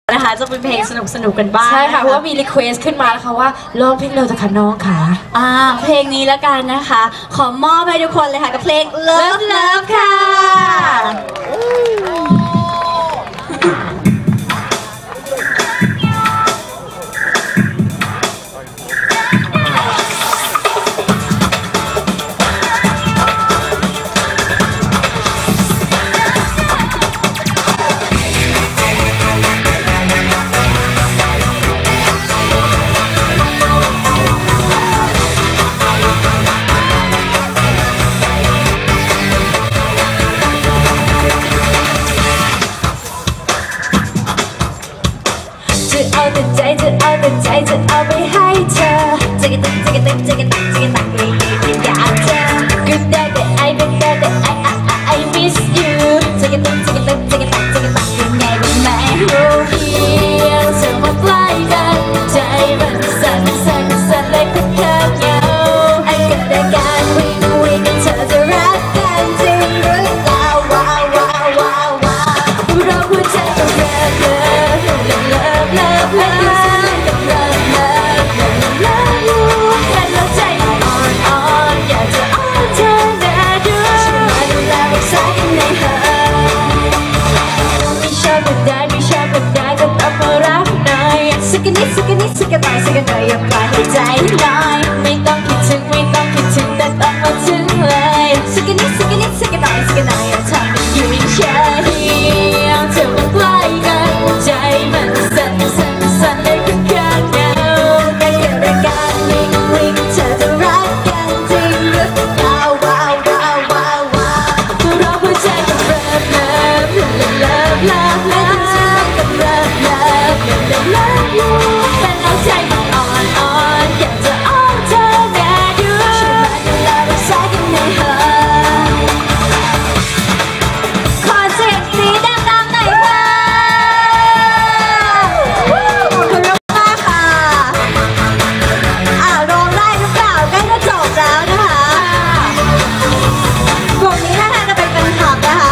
นะคะจะเป็นเพลงสนุกกันบ้างใช่ค่ะเพราะว่ามีรีเควสขึ้นมาแล้วค่ะว่าร้องเพลงเร็วแต่ค่ะน้องค่ะเพลงนี้แล้วกันนะคะขอมอบให้ทุกคนเลยค่ะกับเพลง Love Love ค่ะจะเอาแต่ใจจะเอาไปให้เธอจะกระตักเลยอยากเธอก็ได้แต่ไอ้I miss you จะกระตักยังไงก็ไม่รู้เพียงเธอมาใกล้กันใจมันสั่นเลยค่อนข้างเหงาไอ้ก็ได้การวิ่งกันเธอจะรักกันจริงหรือเปล่าว้าวเราหัวใจต้องเริ่มสักนิดอย่าปล่อยให้ใจลอยไม่ต้องคิดถึงแต่ต้องมาถึงเลยสักนิดอย่าทำเป็นอยู่เฉยเธอมาใกล้กันใจมันสั่นเลยค่อนข้างเหงาแต่เกิดอาการวิ่งเธอจะรักกันจริงหรือเปล่าว้าวเราหัวใจกับเริ่มแต่น้องใจมันอ่อนอยากจะอ้อนเธอแน่ดูช่วยมาดูแลรักษากันในเธอขอเสียงสีดังๆหน่อยค่ะขอบคุณมากค่ะร้องได้หรือเปล่าใกล้จะจบแล้วนะคะกลุ่มนี้น่าจะเป็นแฟนคลับนะคะ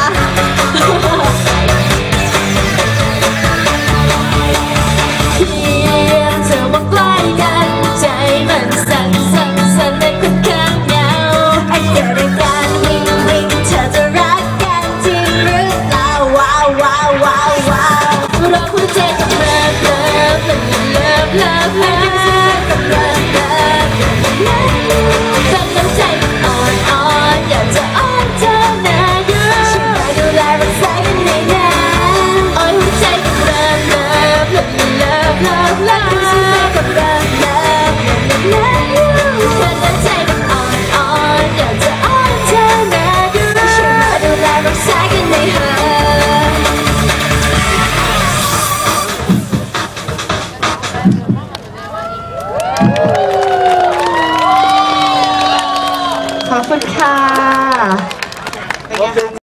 ขอบคุณค่ะ